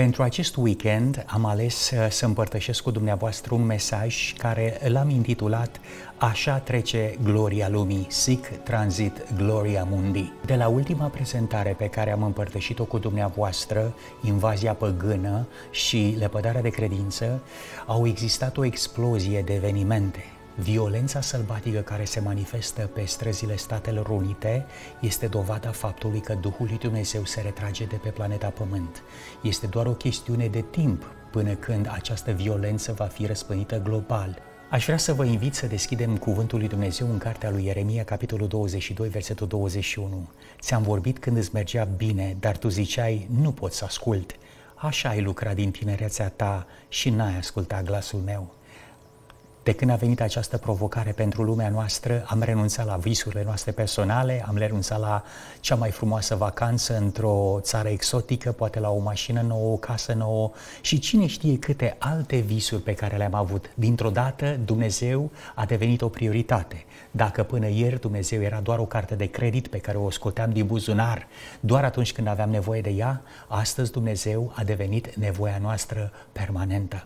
Pentru acest weekend am ales să împărtășesc cu dumneavoastră un mesaj care l-am intitulat Așa trece gloria lumii, Sic transit gloria mundi. De la ultima prezentare pe care am împărtășit-o cu dumneavoastră, invazia păgână și lepădarea de credință, au existat o explozie de evenimente. Violența sălbatică care se manifestă pe străzile Statelor Unite este dovada faptului că Duhul lui Dumnezeu se retrage de pe planeta Pământ. Este doar o chestiune de timp până când această violență va fi răspândită global. Aș vrea să vă invit să deschidem Cuvântul lui Dumnezeu în cartea lui Ieremia, capitolul 22, versetul 21. Ți-am vorbit când îți mergea bine, dar tu ziceai, nu pot să ascult. Așa ai lucrat din tinerețea ta și n-ai ascultat glasul meu. De când a venit această provocare pentru lumea noastră, am renunțat la visurile noastre personale, am renunțat la cea mai frumoasă vacanță într-o țară exotică, poate la o mașină nouă, o casă nouă și cine știe câte alte visuri pe care le-am avut. Dintr-o dată, Dumnezeu a devenit o prioritate. Dacă până ieri Dumnezeu era doar o carte de credit pe care o scoteam din buzunar, doar atunci când aveam nevoie de ea, astăzi Dumnezeu a devenit nevoia noastră permanentă.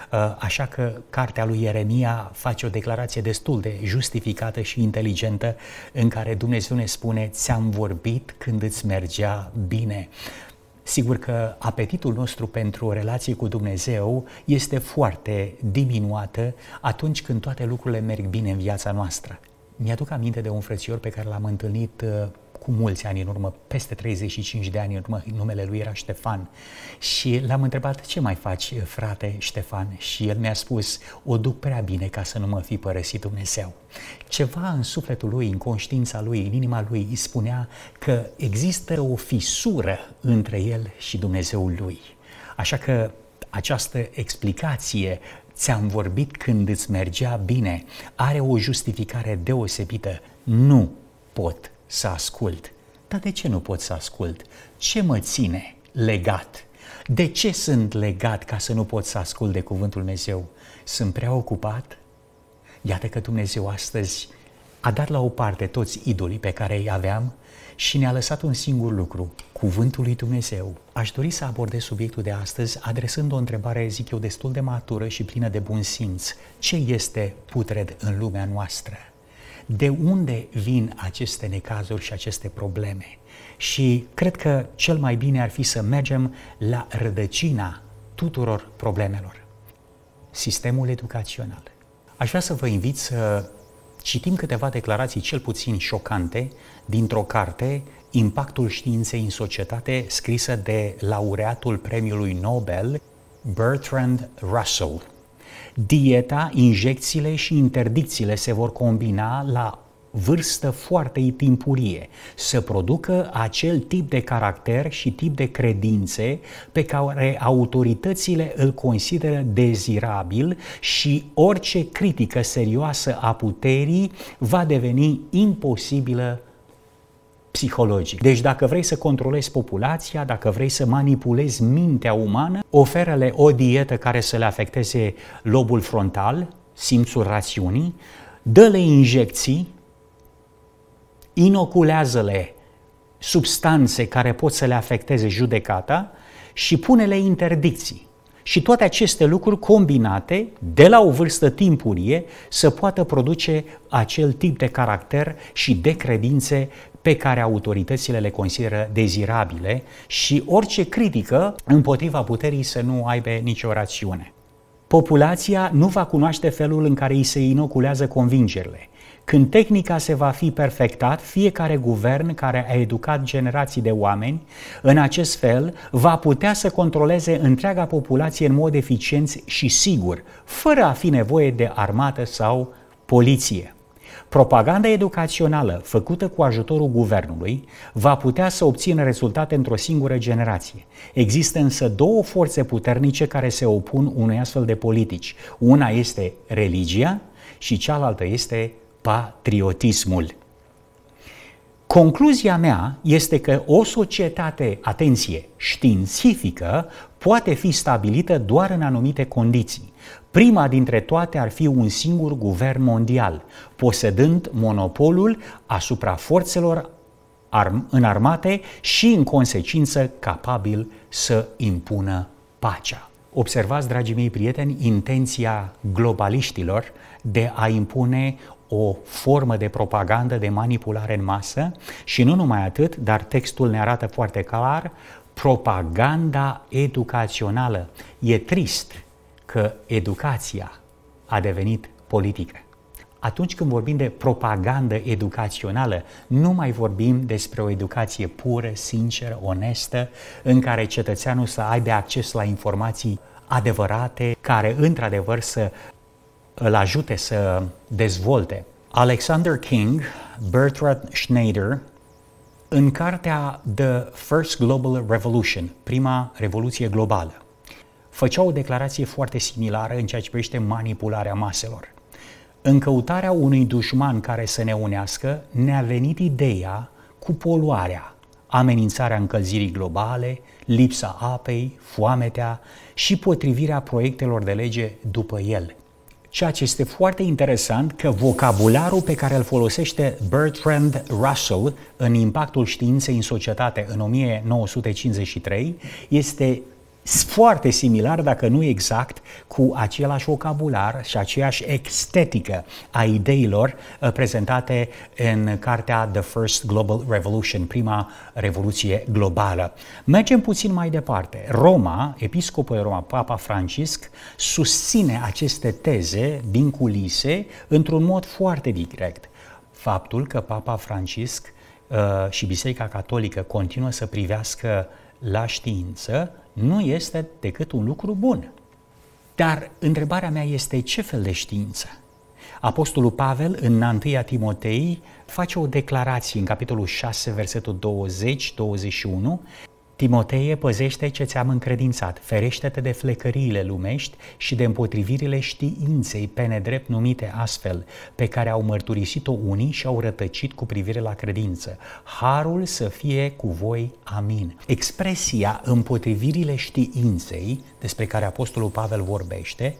Așa că cartea lui Ieremia face o declarație destul de justificată și inteligentă în care Dumnezeu ne spune, ți-am vorbit când îți mergea bine. Sigur că apetitul nostru pentru o relație cu Dumnezeu este foarte diminuată atunci când toate lucrurile merg bine în viața noastră. Mi-aduc aminte de un frățior pe care l-am întâlnit cu mulți ani în urmă, peste 35 de ani în urmă, numele lui era Ștefan. Și l-am întrebat, ce mai faci, frate Ștefan? Și el mi-a spus, o duc prea bine ca să nu mă fi părăsit Dumnezeu. Ceva în sufletul lui, în conștiința lui, în inima lui, îi spunea că există o fisură între el și Dumnezeul lui. Așa că această explicație, ți-am vorbit când îți mergea bine, are o justificare deosebită. Nu pot să ascult. Dar de ce nu pot să ascult? Ce mă ține legat? De ce sunt legat ca să nu pot să ascult de Cuvântul Dumnezeu? Sunt prea ocupat? Iată că Dumnezeu astăzi a dat la o parte toți idolii pe care îi aveam și ne-a lăsat un singur lucru, Cuvântul lui Dumnezeu. Aș dori să abordez subiectul de astăzi adresând o întrebare, zic eu, destul de matură și plină de bun simț. Ce este putred în lumea noastră? De unde vin aceste necazuri și aceste probleme? Și cred că cel mai bine ar fi să mergem la rădăcina tuturor problemelor. Sistemul educațional. Aș vrea să vă invit să citim câteva declarații cel puțin șocante dintr-o carte, Impactul științei în societate, scrisă de laureatul premiului Nobel, Bertrand Russell. Dieta, injecțiile și interdicțiile se vor combina la vârstă foarte timpurie, să producă acel tip de caracter și tip de credințe pe care autoritățile îl consideră dezirabil și orice critică serioasă a puterii va deveni imposibilă psihologic. Deci dacă vrei să controlezi populația, dacă vrei să manipulezi mintea umană, oferă-le o dietă care să le afecteze lobul frontal, simțul rațiunii, dă-le injecții, inoculează-le substanțe care pot să le afecteze judecata și pune-le interdicții. Și toate aceste lucruri combinate, de la o vârstă timpurie, să poată produce acel tip de caracter și de credințe pe care autoritățile le consideră dezirabile și orice critică împotriva puterii să nu aibă nicio rațiune. Populația nu va cunoaște felul în care îi se inoculează convingerile. Când tehnica se va fi perfectat, fiecare guvern care a educat generații de oameni, în acest fel, va putea să controleze întreaga populație în mod eficient și sigur, fără a fi nevoie de armată sau poliție. Propaganda educațională făcută cu ajutorul guvernului va putea să obțină rezultate într-o singură generație. Există însă două forțe puternice care se opun unei astfel de politici. Una este religia și cealaltă este patriotismul. Concluzia mea este că o societate, atenție, științifică poate fi stabilită doar în anumite condiții. Prima dintre toate ar fi un singur guvern mondial, posedând monopolul asupra forțelor înarmate și, în consecință, capabil să impună pacea. Observați, dragii mei prieteni, intenția globaliștilor de a impune o formă de propagandă, de manipulare în masă și nu numai atât, dar textul ne arată foarte clar, propaganda educațională. E trist că educația a devenit politică. Atunci când vorbim de propagandă educațională, nu mai vorbim despre o educație pură, sinceră, onestă, în care cetățeanul să aibă acces la informații adevărate, care într-adevăr să îl ajute să dezvolte. Alexander King, Bertrand Schneider, în cartea The First Global Revolution, prima revoluție globală, făcea o declarație foarte similară în ceea ce privește manipularea maselor. În căutarea unui dușman care să ne unească, ne-a venit ideea cu poluarea, amenințarea încălzirii globale, lipsa apei, foametea și potrivirea proiectelor de lege după el. Ceea ce este foarte interesant că vocabularul pe care îl folosește Bertrand Russell în Impactul științei în societate în 1953 este foarte similar, dacă nu exact, cu același vocabular și aceeași estetică a ideilor prezentate în cartea The First Global Revolution, prima revoluție globală. Mergem puțin mai departe. Roma, episcopul Roma, Papa Francisc, susține aceste teze din culise într-un mod foarte direct. Faptul că Papa Francisc și Biserica Catolică continuă să privească la știință nu este decât un lucru bun. Dar întrebarea mea este ce fel de știință? Apostolul Pavel în 1 Timotei face o declarație în capitolul 6, versetul 20-21. Timoteie, păzește ce ți-am încredințat, ferește-te de flecăriile lumești și de împotrivirile științei pe nedrept numite astfel, pe care au mărturisit-o unii și au rătăcit cu privire la credință. Harul să fie cu voi, amin. Expresia împotrivirile științei, despre care Apostolul Pavel vorbește,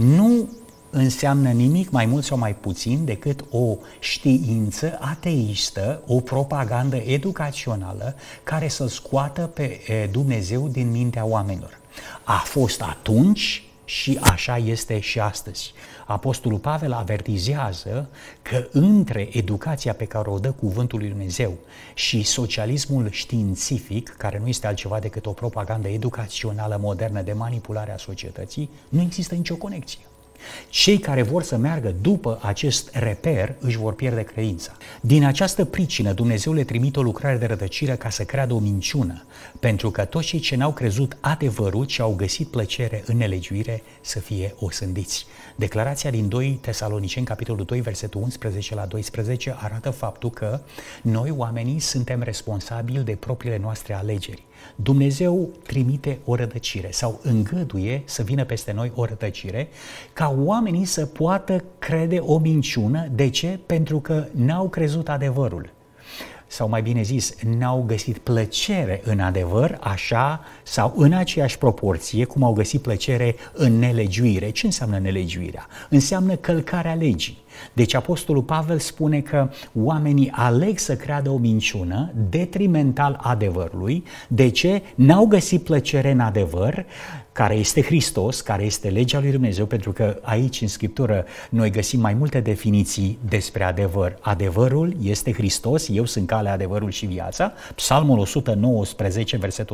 nu înseamnă nimic mai mult sau mai puțin decât o știință ateistă, o propagandă educațională care să-L scoată pe Dumnezeu din mintea oamenilor. A fost atunci și așa este și astăzi. Apostolul Pavel avertizează că între educația pe care o dă Cuvântul lui Dumnezeu și socialismul științific, care nu este altceva decât o propagandă educațională modernă de manipulare a societății, nu există nicio conexie. Cei care vor să meargă după acest reper își vor pierde credința. Din această pricină Dumnezeu le trimite o lucrare de rătăcire ca să creadă o minciună, pentru că toți cei ce n-au crezut adevărul și au găsit plăcere în nelegiuire să fie osândiți. Declarația din 2 Tesaloniceni, capitolul 2, versetul 11 la 12 arată faptul că noi oamenii suntem responsabili de propriile noastre alegeri. Dumnezeu trimite o rătăcire sau îngăduie să vină peste noi o rătăcire ca oamenii să poată crede o minciună. De ce? Pentru că n-au crezut adevărul. Sau mai bine zis, n-au găsit plăcere în adevăr așa sau în aceeași proporție cum au găsit plăcere în nelegiuire. Ce înseamnă nelegiuirea? Înseamnă călcarea legii. Deci Apostolul Pavel spune că oamenii aleg să creadă o minciună detrimental adevărului. De ce? N-au găsit plăcere în adevăr, care este Hristos, care este legea lui Dumnezeu, pentru că aici în Scriptură noi găsim mai multe definiții despre adevăr. Adevărul este Hristos, eu sunt calea, adevărul și viața. Psalmul 119, versetul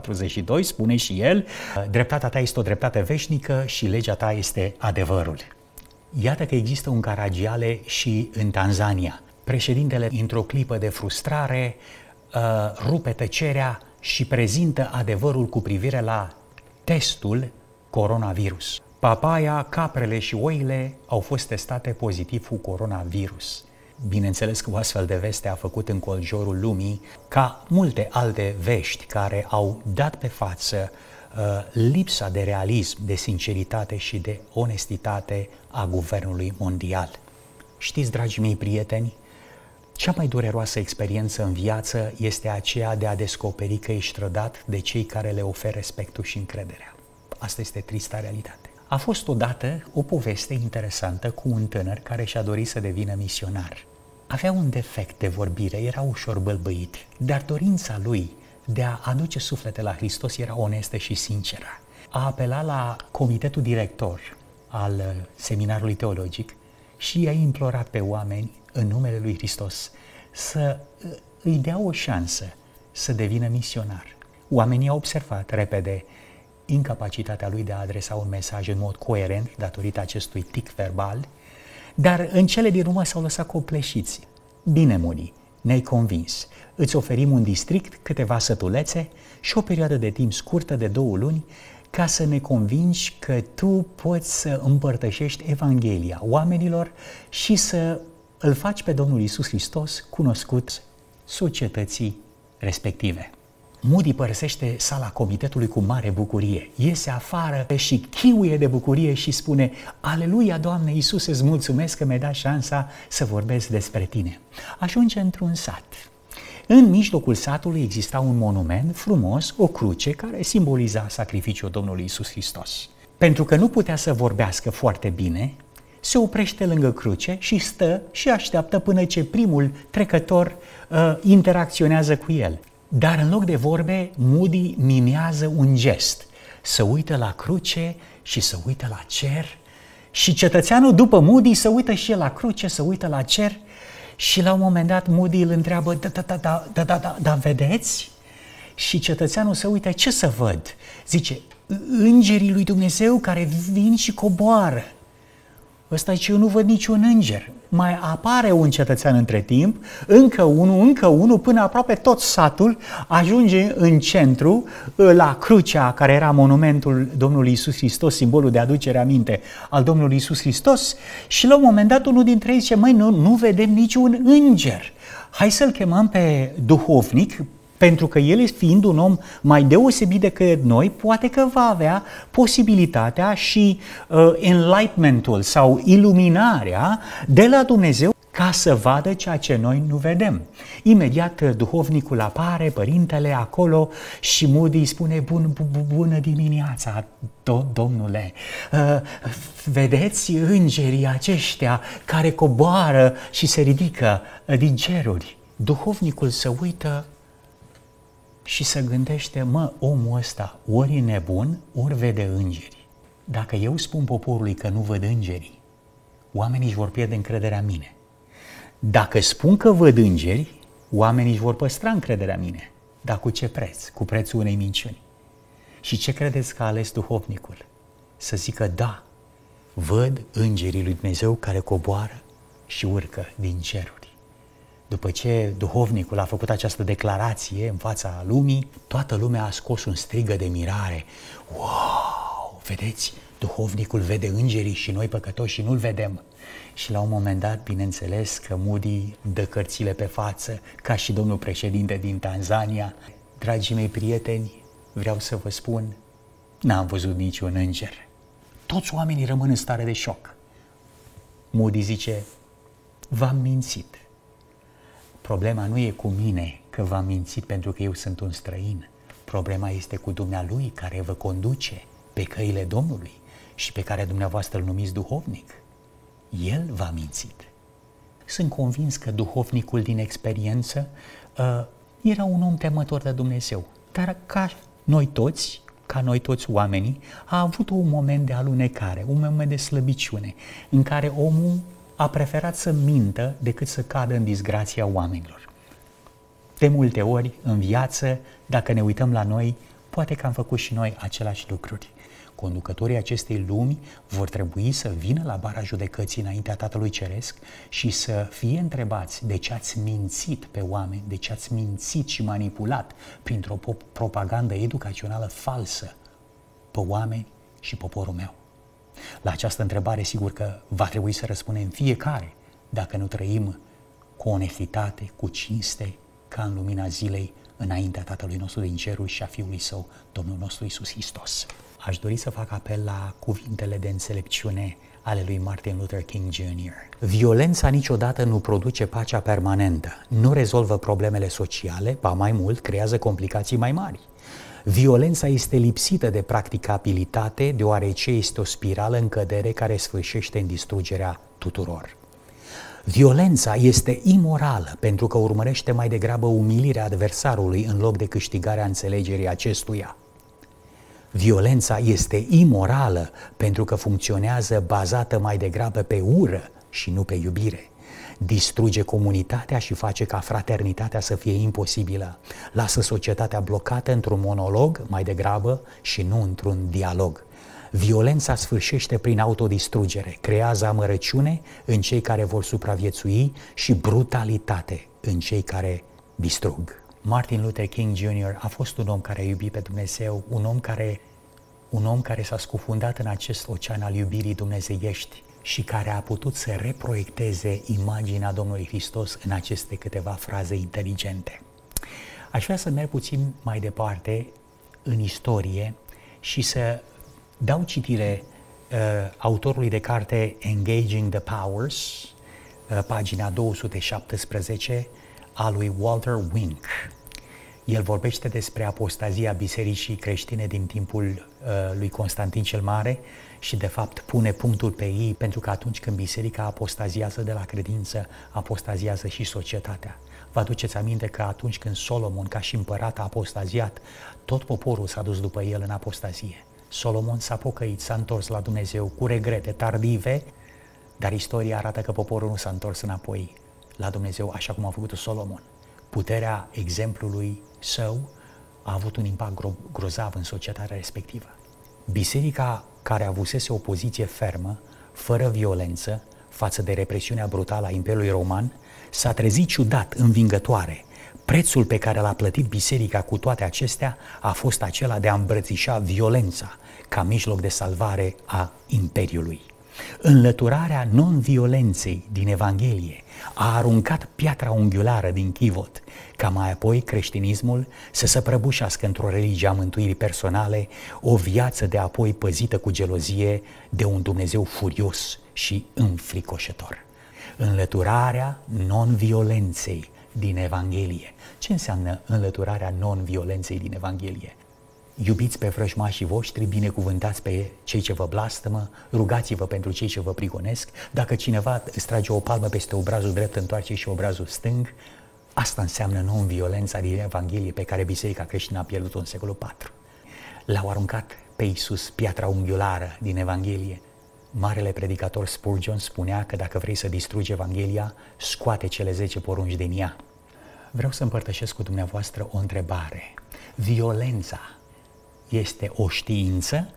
142 spune și el, dreptatea ta este o dreptate veșnică și legea ta este adevărul. Iată că există un Caragiale și în Tanzania. Președintele, într-o clipă de frustrare, rupe tăcerea și prezintă adevărul cu privire la testul coronavirus. Papaia, caprele și oile au fost testate pozitiv cu coronavirus. Bineînțeles că o astfel de veste a făcut înconjurul lumii, ca multe alte vești care au dat pe față lipsa de realism, de sinceritate și de onestitate a guvernului mondial. Știți, dragii mei prieteni, cea mai dureroasă experiență în viață este aceea de a descoperi că ești trădat de cei care le oferă respectul și încrederea. Asta este trista realitate. A fost odată o poveste interesantă cu un tânăr care și-a dorit să devină misionar. Avea un defect de vorbire, era ușor bâlbâit, dar dorința lui de a aduce suflete la Hristos era onestă și sinceră. a apelat la comitetul director al seminarului teologic și i-a implorat pe oameni în numele lui Hristos să îi dea o șansă să devină misionar. Oamenii au observat repede incapacitatea lui de a adresa un mesaj în mod coerent datorită acestui tic verbal, dar în cele din urmă s-au lăsat copleșiți. Bine, Moody, ne-ai convins. Îți oferim un district, câteva sătulețe și o perioadă de timp scurtă de 2 luni ca să ne convingi că tu poți să împărtășești Evanghelia oamenilor și să îl faci pe Domnul Iisus Hristos cunoscut societății respective. Moody părăsește sala comitetului cu mare bucurie, iese afară și chiuie de bucurie și spune: Aleluia, Doamne Iisuse, îți mulțumesc că mi-ai dat șansa să vorbesc despre tine. Ajunge într-un sat. În mijlocul satului exista un monument frumos, o cruce care simboliza sacrificiul Domnului Iisus Hristos. Pentru că nu putea să vorbească foarte bine, se oprește lângă cruce și stă și așteaptă până ce primul trecător interacționează cu el. Dar în loc de vorbe, Moody mimează un gest. Se uită la cruce și se uită la cer și cetățeanul după Moody se uită și el la cruce, se uită la cer și la un moment dat Moody îl întreabă: da, vedeți? Și cetățeanul se uită: ce să văd? Zice: îngerii lui Dumnezeu care vin și coboară. Ăsta zice: eu nu văd niciun înger. Mai apare un cetățean între timp, încă unul, până aproape tot satul ajunge în centru, la crucea care era monumentul Domnului Iisus Hristos, simbolul de aducere aminte al Domnului Iisus Hristos, și la un moment dat unul dintre ei zice: măi, nu vedem niciun înger. Hai să-l chemăm pe duhovnic, pentru că el, fiind un om mai deosebit decât noi, poate că va avea posibilitatea și enlightenmentul sau iluminarea de la Dumnezeu ca să vadă ceea ce noi nu vedem. Imediat duhovnicul apare, părintele acolo, și Moody îi spune: bună dimineața, domnule, vedeți îngerii aceștia care coboară și se ridică din ceruri. Duhovnicul se uită și se gândește: omul ăsta ori e nebun, ori vede îngeri. Dacă eu spun poporului că nu văd îngerii, oamenii își vor pierde încrederea în mine. Dacă spun că văd îngeri, oamenii își vor păstra încrederea în mine. Dar cu ce preț? Cu prețul unei minciuni. Și ce credeți că a ales duhovnicul? Să zică: da, văd îngerii lui Dumnezeu care coboară și urcă din ceruri. După ce duhovnicul a făcut această declarație în fața lumii, toată lumea a scos un strigă de mirare. Wow! Vedeți? Duhovnicul vede îngerii și noi păcătoși nu-l vedem. Și la un moment dat, bineînțeles că Moody dă cărțile pe față, ca și domnul președinte din Tanzania. Dragii mei prieteni, vreau să vă spun, n-am văzut niciun înger. Toți oamenii rămân în stare de șoc. Moody zice: v-am mințit. Problema nu e cu mine că v-am mințit pentru că eu sunt un străin. Problema este cu dumnealui care vă conduce pe căile Domnului și pe care dumneavoastră îl numiți duhovnic. El v-a mințit. Sunt convins că duhovnicul din experiență era un om temător de Dumnezeu, dar ca noi toți oamenii, a avut un moment de alunecare, un moment de slăbiciune, în care omul a preferat să mintă decât să cadă în disgrația oamenilor. De multe ori, în viață, dacă ne uităm la noi, poate că am făcut și noi aceleași lucruri. Conducătorii acestei lumi vor trebui să vină la bara judecății înaintea Tatălui Ceresc și să fie întrebați: de ce ați mințit pe oameni, de ce ați mințit și manipulat printr-o propagandă educațională falsă pe oameni și poporul meu. La această întrebare, sigur că va trebui să răspundem fiecare, dacă nu trăim cu onestitate, cu cinste, ca în lumina zilei, înaintea Tatălui nostru din ceruri și a Fiului Său, Domnul nostru Iisus Hristos. Aș dori să fac apel la cuvintele de înțelepciune ale lui Martin Luther King Jr. Violența niciodată nu produce pacea permanentă, nu rezolvă problemele sociale, ba mai mult, creează complicații mai mari. Violența este lipsită de practicabilitate, deoarece este o spirală în cădere care sfârșește în distrugerea tuturor. Violența este imorală pentru că urmărește mai degrabă umilirea adversarului în loc de câștigarea înțelegerii acestuia. Violența este imorală pentru că funcționează bazată mai degrabă pe ură și nu pe iubire. Distruge comunitatea și face ca fraternitatea să fie imposibilă. Lasă societatea blocată într-un monolog mai degrabă și nu într-un dialog. Violența sfârșește prin autodistrugere, creează amărăciune în cei care vor supraviețui și brutalitate în cei care distrug. Martin Luther King Jr. a fost un om care a iubit pe Dumnezeu, un om care s-a scufundat în acest ocean al iubirii dumnezeiești și care a putut să reproiecteze imaginea Domnului Hristos în aceste câteva fraze inteligente. Aș vrea să merg puțin mai departe în istorie și să dau citire autorului de carte Engaging the Powers, pagina 217, a lui Walter Wink. El vorbește despre apostazia bisericii creștine din timpul lui Constantin cel Mare și de fapt pune punctul pe ei, pentru că atunci când biserica apostaziază de la credință, apostaziază și societatea. Vă aduceți aminte că atunci când Solomon, ca și împărat, a apostaziat, tot poporul s-a dus după el în apostazie. Solomon s-a pocăit, s-a întors la Dumnezeu cu regrete tardive, dar istoria arată că poporul nu s-a întors înapoi la Dumnezeu așa cum a făcut Solomon. Puterea exemplului său a avut un impact grozav în societatea respectivă. Biserica, care avusese o poziție fermă, fără violență, față de represiunea brutală a Imperiului Roman, s-a trezit ciudat, învingătoare. Prețul pe care l-a plătit biserica cu toate acestea a fost acela de a îmbrățișa violența ca mijloc de salvare a Imperiului. Înlăturarea non-violenței din Evanghelie a aruncat piatra unghiulară din chivot, ca mai apoi creștinismul să se prăbușească într-o religie a mântuirii personale, o viață de apoi păzită cu gelozie de un Dumnezeu furios și înfricoșător. Înlăturarea non-violenței din Evanghelie. Ce înseamnă înlăturarea non-violenței din Evanghelie? Iubiți pe vrăjmașii voștri, binecuvântați pe cei ce vă blastămă, rugați-vă pentru cei ce vă prigonesc. Dacă cineva îți trage o palmă peste obrazul drept, întoarce și obrazul stâng. Asta înseamnă non-violența din Evanghelie pe care Biserica creștină a pierdut-o în secolul IV. L-au aruncat pe Iisus, piatra unghiulară din Evanghelie. Marele predicator Spurgeon spunea că dacă vrei să distrugi Evanghelia, scoate cele 10 porunci din ea. Vreau să împărtășesc cu dumneavoastră o întrebare. Violența este o știință?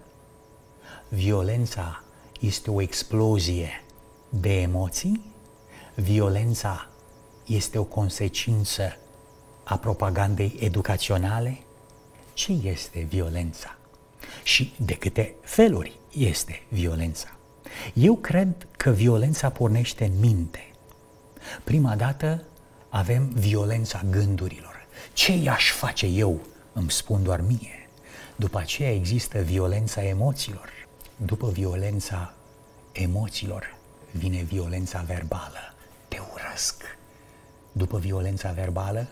Violența este o explozie de emoții? Violența este o consecință a propagandei educaționale? Ce este violența? Și de câte feluri este violența? Eu cred că violența pornește în minte. Prima dată avem violența gândurilor. Ce i-aș face eu? Îmi spun doar mie. După aceea există violența emoțiilor. După violența emoțiilor vine violența verbală. Te urăsc. După violența verbală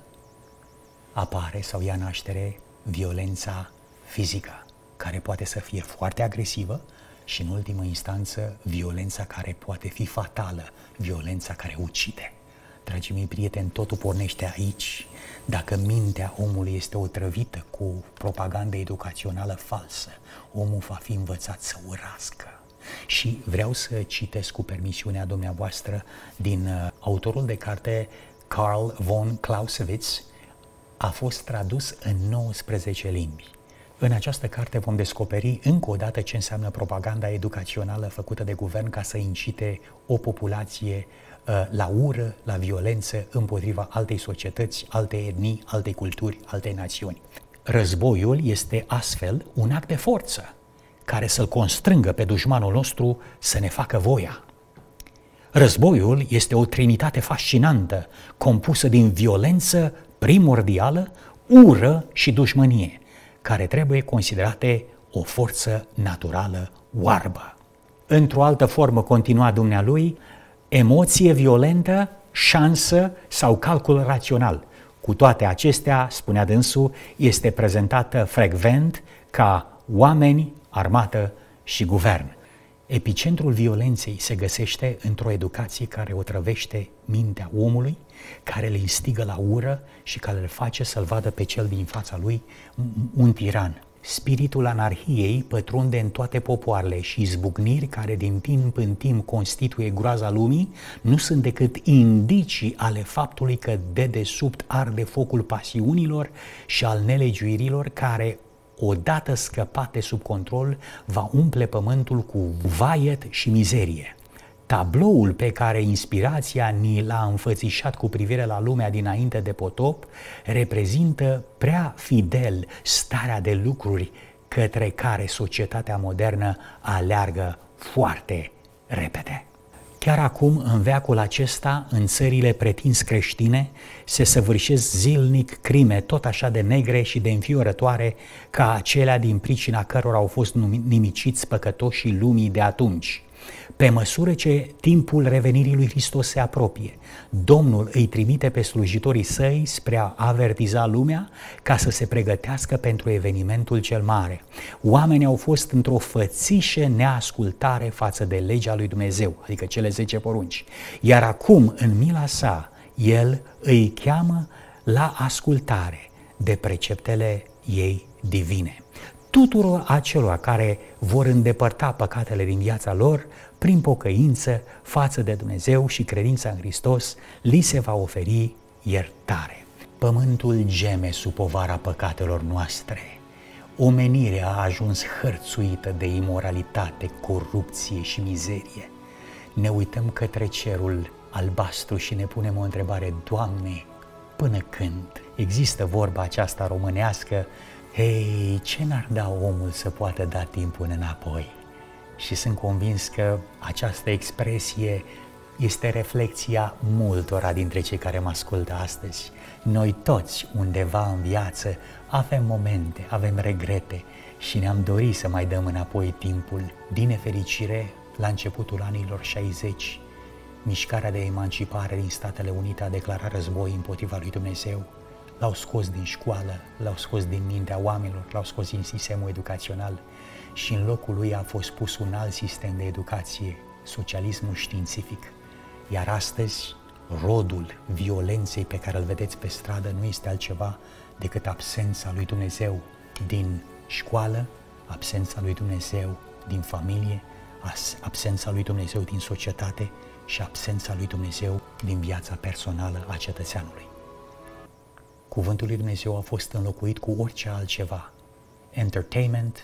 apare sau ia naștere violența fizică, care poate să fie foarte agresivă și în ultimă instanță violența care poate fi fatală, violența care ucide. Dragii mei prieteni, totul pornește aici. Dacă mintea omului este otrăvită cu propagandă educațională falsă, omul va fi învățat să urască. Și vreau să citesc cu permisiunea dumneavoastră din autorul de carte Karl von Clausewitz, a fost tradus în 19 limbi. În această carte vom descoperi încă o dată ce înseamnă propaganda educațională făcută de guvern ca să incite o populație la ură, la violență împotriva altei societăți, altei etnii, altei culturi, altei națiuni. Războiul este astfel un act de forță care să-l constrângă pe dușmanul nostru să ne facă voia. Războiul este o trinitate fascinantă, compusă din violență primordială, ură și dușmănie, care trebuie considerate o forță naturală oarbă. Într-o altă formă, continua dumnealui, emoție violentă, șansă sau calcul rațional. Cu toate acestea, spunea dânsul, este prezentată frecvent ca oameni, armată și guvern. Epicentrul violenței se găsește într-o educație care otrăvește mintea omului, care îl instigă la ură și care îl face să-l vadă pe cel din fața lui un tiran. Spiritul anarhiei pătrunde în toate popoarele și izbucniri care din timp în timp constituie groaza lumii nu sunt decât indicii ale faptului că dedesubt arde focul pasiunilor și al nelegiuirilor care, odată scăpate sub control, va umple pământul cu vaiet și mizerie. Tabloul pe care inspirația ni l-a înfățișat cu privire la lumea dinainte de potop reprezintă prea fidel starea de lucruri către care societatea modernă aleargă foarte repede. Chiar acum, în veacul acesta, în țările pretins creștine, se săvârșesc zilnic crime tot așa de negre și de înfiorătoare ca acelea din pricina cărora au fost nimiciți păcătoșii lumii de atunci. Pe măsură ce timpul revenirii lui Hristos se apropie, Domnul îi trimite pe slujitorii săi spre a avertiza lumea ca să se pregătească pentru evenimentul cel mare. Oamenii au fost într-o fățișă neascultare față de legea lui Dumnezeu, adică cele 10 porunci. Iar acum, în mila sa, El îi cheamă la ascultare de preceptele ei divine. Tuturor acelor care vor îndepărta păcatele din viața lor, prin pocăință față de Dumnezeu și credința în Hristos, li se va oferi iertare. Pământul geme sub povara păcatelor noastre. Omenirea a ajuns hărțuită de imoralitate, corupție și mizerie. Ne uităm către cerul albastru și ne punem o întrebare: Doamne, până când? Există vorba aceasta românească: hei, ce n-ar da omul să poată da timpul înapoi? Și sunt convins că această expresie este reflexia multora dintre cei care mă ascultă astăzi. Noi toți, undeva în viață, avem momente, avem regrete și ne-am dorit să mai dăm înapoi timpul. Din nefericire, la începutul anilor 60, mișcarea de emancipare din Statele Unite a declarat război împotriva lui Dumnezeu. L-au scos din școală, l-au scos din mintea oamenilor, l-au scos din sistemul educațional și în locul lui a fost pus un alt sistem de educație, socialismul științific. Iar astăzi, rodul violenței pe care îl vedeți pe stradă nu este altceva decât absența lui Dumnezeu din școală, absența lui Dumnezeu din familie, absența lui Dumnezeu din societate și absența lui Dumnezeu din viața personală a cetățeanului. Cuvântul lui Dumnezeu a fost înlocuit cu orice altceva. Entertainment,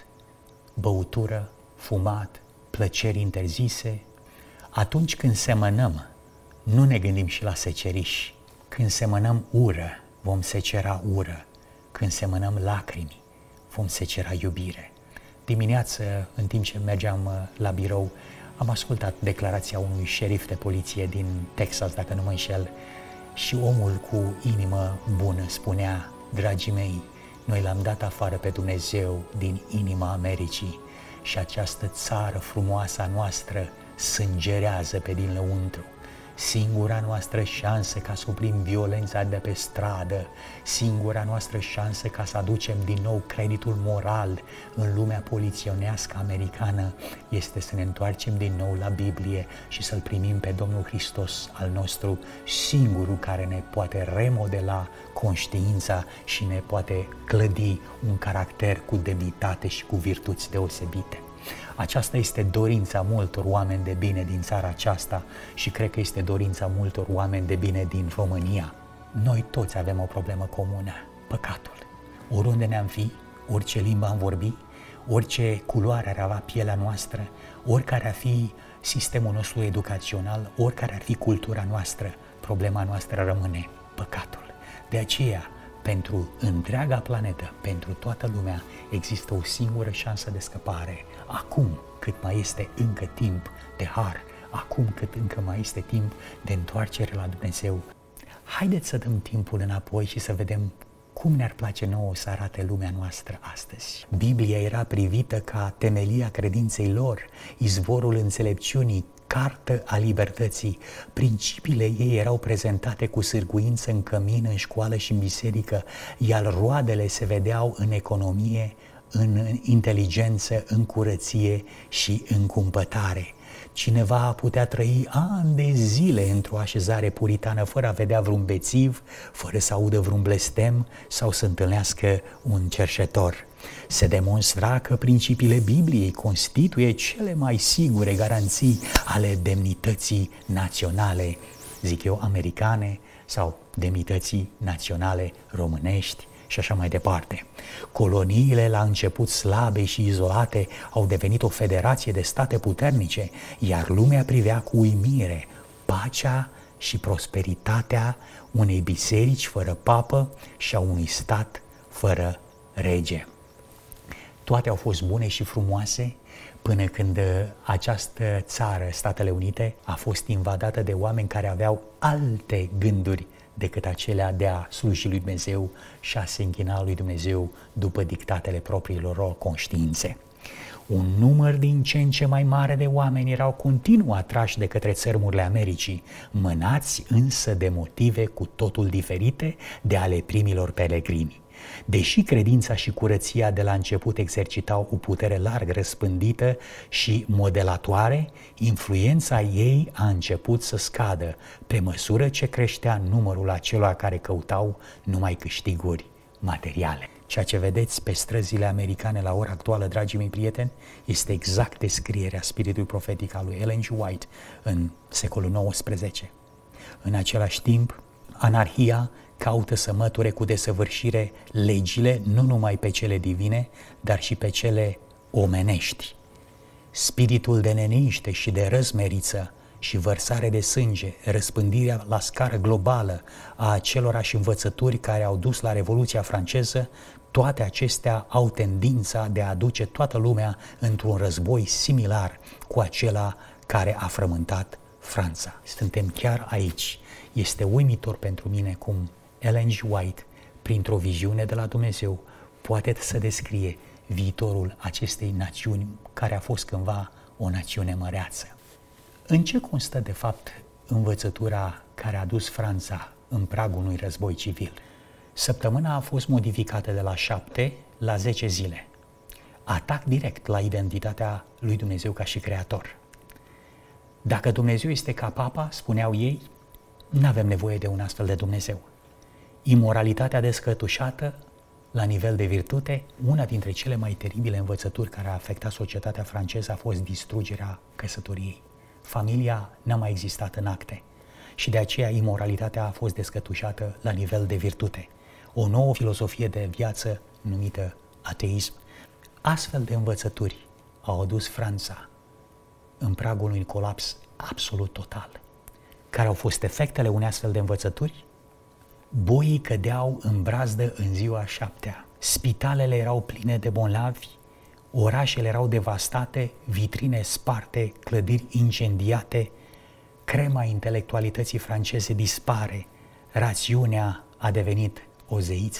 băutură, fumat, plăceri interzise. Atunci când semănăm, nu ne gândim și la seceriș. Când semănăm ură, vom secera ură. Când semănăm lacrimi, vom secera iubire. Dimineață, în timp ce mergeam la birou, am ascultat declarația unui șerif de poliție din Texas, dacă nu mă înșel, și omul cu inimă bună spunea: dragii mei, noi l-am dat afară pe Dumnezeu din inima Americii și această țară frumoasă a noastră sângerează pe din lăuntru. Singura noastră șansă ca să oprim violența de pe stradă, singura noastră șansă ca să aducem din nou creditul moral în lumea poliționească americană este să ne întoarcem din nou la Biblie și să-L primim pe Domnul Hristos al nostru, singurul care ne poate remodela conștiința și ne poate clădi un caracter cu demnitate și cu virtuți deosebite. Aceasta este dorința multor oameni de bine din țara aceasta și cred că este dorința multor oameni de bine din România. Noi toți avem o problemă comună: păcatul. Oriunde ne-am fi, orice limbă am vorbi, orice culoare ar avea pielea noastră, oricare ar fi sistemul nostru educațional, oricare ar fi cultura noastră, problema noastră rămâne păcatul. De aceea, pentru întreaga planetă, pentru toată lumea, există o singură șansă de scăpare. Acum cât mai este încă timp de har, acum cât încă mai este timp de întoarcere la Dumnezeu, haideți să dăm timpul înapoi și să vedem cum ne-ar place nouă să arate lumea noastră astăzi. Biblia era privită ca temelia credinței lor, izvorul înțelepciunii, cartă a libertății. Principiile ei erau prezentate cu sârguință în cămin, în școală și în biserică, iar roadele se vedeau în economie, în inteligență, în curăție și în cumpătare. Cineva putea trăi ani de zile într-o așezare puritană fără a vedea vreun bețiv, fără să audă vreun blestem sau să întâlnească un cerșetor. Se demonstra că principiile Bibliei constituie cele mai sigure garanții ale demnității naționale, zic eu, americane sau demnității naționale românești și așa mai departe. Coloniile, la început slabe și izolate, au devenit o federație de state puternice, iar lumea privea cu uimire pacea și prosperitatea unei biserici fără papă și a unui stat fără rege. Toate au fost bune și frumoase până când această țară, Statele Unite, a fost invadată de oameni care aveau alte gânduri decât acelea de a sluji lui Dumnezeu și a se închina lui Dumnezeu după dictatele propriilor conștiințe. Un număr din ce în ce mai mare de oameni erau continuu atrași de către țărmurile Americii, mânați însă de motive cu totul diferite de ale primilor pelegrini. Deși credința și curăția de la început exercitau o putere larg răspândită și modelatoare, influența ei a început să scadă pe măsură ce creștea numărul acelora care căutau numai câștiguri materiale. Ceea ce vedeți pe străzile americane la ora actuală, dragii mei prieteni, este exact descrierea spiritului profetic al lui Ellen G. White în secolul XIX. În același timp, anarhia caută să măture cu desăvârșire legile, nu numai pe cele divine, dar și pe cele omenești. Spiritul de neniniște și de răzmeriță și vărsare de sânge, răspândirea la scară globală a acelorași învățături care au dus la Revoluția franceză, toate acestea au tendința de a aduce toată lumea într-un război similar cu acela care a frământat Franța. Suntem chiar aici. Este uimitor pentru mine cum Ellen G. White, printr-o viziune de la Dumnezeu, poate să descrie viitorul acestei națiuni care a fost cândva o națiune măreață. În ce constă, de fapt, învățătura care a dus Franța în pragul unui război civil? Săptămâna a fost modificată de la 7 la 10 zile. Atac direct la identitatea lui Dumnezeu ca și creator. Dacă Dumnezeu este ca papa, spuneau ei, nu avem nevoie de un astfel de Dumnezeu. Imoralitatea descătușată la nivel de virtute, una dintre cele mai teribile învățături care a afectat societatea franceză a fost distrugerea căsătoriei. Familia n-a mai existat în acte și de aceea imoralitatea a fost descătușată la nivel de virtute. O nouă filosofie de viață numită ateism. Astfel de învățături au adus Franța în pragul unui colaps absolut total. Care au fost efectele unei astfel de învățături? Boii cădeau în brazdă în ziua 7-a. Spitalele erau pline de bolnavi, orașele erau devastate, vitrine sparte, clădiri incendiate, crema intelectualității franceze dispare, rațiunea a devenit o zeiță.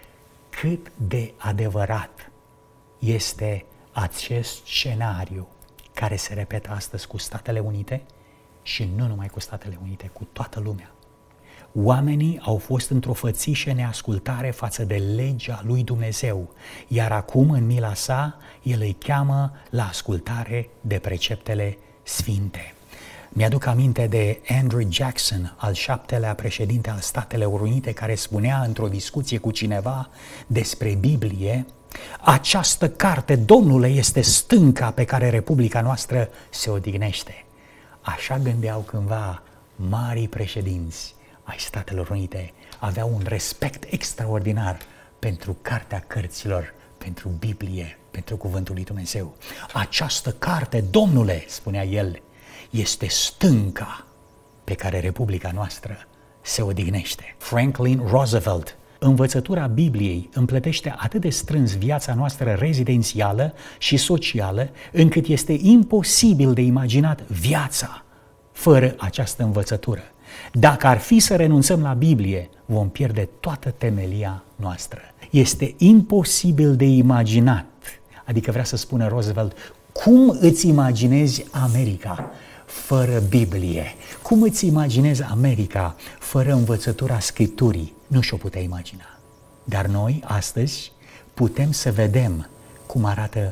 Cât de adevărat este acest scenariu care se repetă astăzi cu Statele Unite și nu numai cu Statele Unite, cu toată lumea. Oamenii au fost într-o fățișă neascultare față de legea lui Dumnezeu, iar acum, în mila sa, El îi cheamă la ascultare de preceptele sfinte. Mi-aduc aminte de Andrew Jackson, al 7-lea președinte al Statelor Unite, care spunea într-o discuție cu cineva despre Biblie: această carte, Domnule, este stânca pe care Republica noastră se odihnește. Așa gândeau cândva marii președinți ai Statelor Unite, aveau un respect extraordinar pentru Cartea Cărților, pentru Biblie, pentru Cuvântul lui Dumnezeu. Această carte, Domnule, spunea el, este stânca pe care Republica noastră se odihnește. Franklin Roosevelt: învățătura Bibliei împletește atât de strâns viața noastră rezidențială și socială, încât este imposibil de imaginat viața fără această învățătură. Dacă ar fi să renunțăm la Biblie, vom pierde toată temelia noastră. Este imposibil de imaginat, adică vrea să spună Roosevelt, cum îți imaginezi America fără Biblie? Cum îți imaginezi America fără învățătura Scripturii? Nu și-o putea imagina. Dar noi, astăzi, putem să vedem cum arată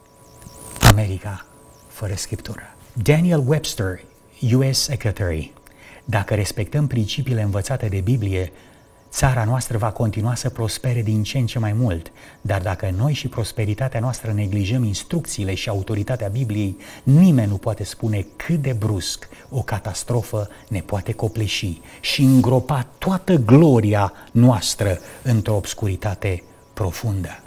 America fără Scriptură. Daniel Webster, US Secretary: dacă respectăm principiile învățate de Biblie, țara noastră va continua să prospere din ce în ce mai mult, dar dacă noi și prosperitatea noastră neglijăm instrucțiile și autoritatea Bibliei, nimeni nu poate spune cât de brusc o catastrofă ne poate copleși și îngropa toată gloria noastră într-o obscuritate profundă.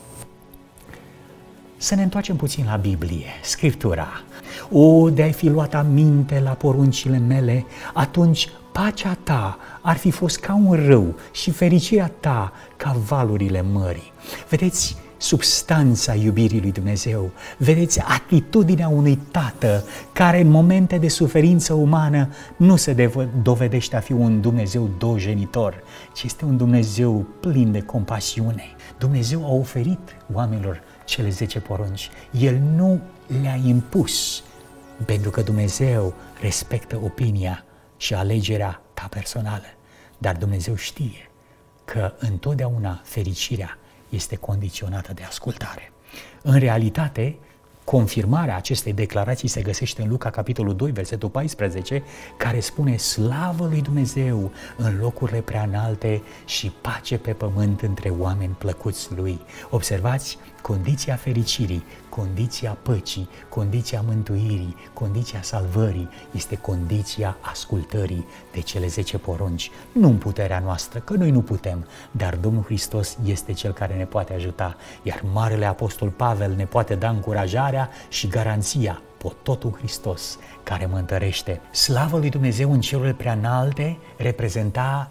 Să ne întoarcem puțin la Biblie, Scriptura. O, de-ai fi luat aminte la poruncile mele, atunci pacea ta ar fi fost ca un râu și fericirea ta ca valurile mării. Vedeți substanța iubirii lui Dumnezeu, vedeți atitudinea unui tată care în momente de suferință umană nu se dovedește a fi un Dumnezeu dojenitor, ci este un Dumnezeu plin de compasiune. Dumnezeu a oferit oamenilor cele 10 porunci. El nu le-a impus, pentru că Dumnezeu respectă opinia și alegerea ta personală. Dar Dumnezeu știe că întotdeauna fericirea este condiționată de ascultare. În realitate, confirmarea acestei declarații se găsește în Luca, capitolul 2, versetul 14, care spune: slavă lui Dumnezeu în locurile prea înalte și pace pe pământ între oameni plăcuți lui. Observați, condiția fericirii, condiția păcii, condiția mântuirii, condiția salvării este condiția ascultării de cele 10 porunci. Nu în puterea noastră, că noi nu putem, dar Domnul Hristos este Cel care ne poate ajuta, iar Marele Apostol Pavel ne poate da încurajarea și garanția: pot tot în Hristos care mă întărește. Slavă lui Dumnezeu în cerurile prea înalte reprezenta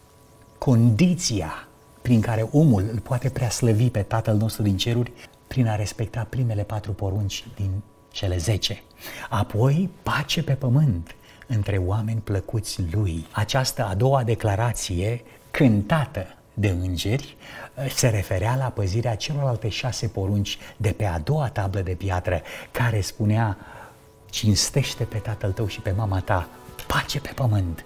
condiția prin care omul îl poate preaslăvi pe Tatăl nostru din ceruri prin a respecta primele 4 porunci din cele 10. Apoi, pace pe pământ între oameni plăcuți lui. Această a doua declarație, cântată de îngeri, se referea la păzirea celorlalte 6 porunci de pe a doua tablă de piatră, care spunea: cinstește pe tatăl tău și pe mama ta, pace pe pământ,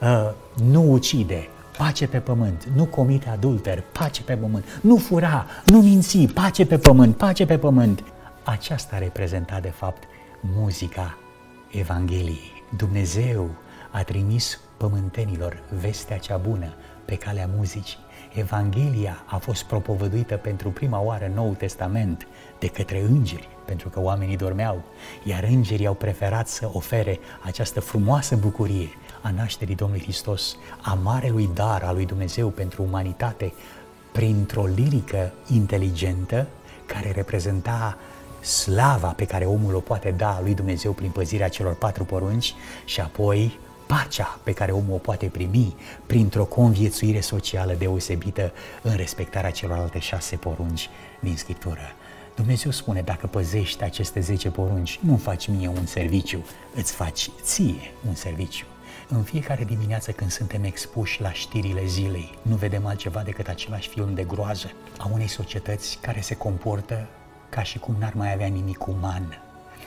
nu ucide, pace pe pământ, nu comite adulter, pace pe pământ, nu fura, nu minți, pace pe pământ, pace pe pământ. Aceasta reprezenta de fapt muzica Evangheliei. Dumnezeu a trimis pământenilor vestea cea bună pe calea muzicii. Evanghelia a fost propovăduită pentru prima oară în Noul Testament de către îngeri, pentru că oamenii dormeau, iar îngerii au preferat să ofere această frumoasă bucurie a nașterii Domnului Hristos, a marelui dar al lui Dumnezeu pentru umanitate, printr-o lirică inteligentă care reprezenta slava pe care omul o poate da lui Dumnezeu prin păzirea celor 4 porunci și apoi pacea pe care omul o poate primi printr-o conviețuire socială deosebită în respectarea celorlalte 6 porunci din Scriptură. Dumnezeu spune: dacă păzești aceste 10 porunci, nu faci mie un serviciu, îți faci ție un serviciu. În fiecare dimineață când suntem expuși la știrile zilei, nu vedem altceva decât același film de groază a unei societăți care se comportă ca și cum n-ar mai avea nimic uman.